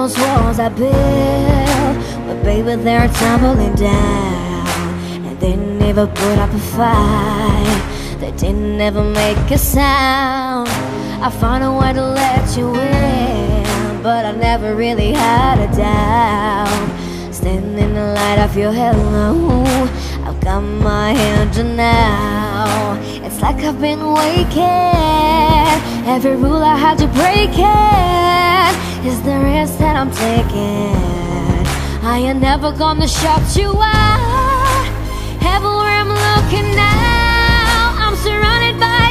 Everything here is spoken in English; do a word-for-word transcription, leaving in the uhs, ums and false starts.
those walls I built, but baby, they're tumbling down. And they never put up a fight, they didn't ever make a sound. I found a way to let you in, but I never really had a doubt. Standing in the light, I feel hello, I've got my hand on now. It's like I've been waking, every rule I had to break it is the risk that I'm taking. I ain't never gonna shut you out. Everywhere I'm looking now, I'm surrounded by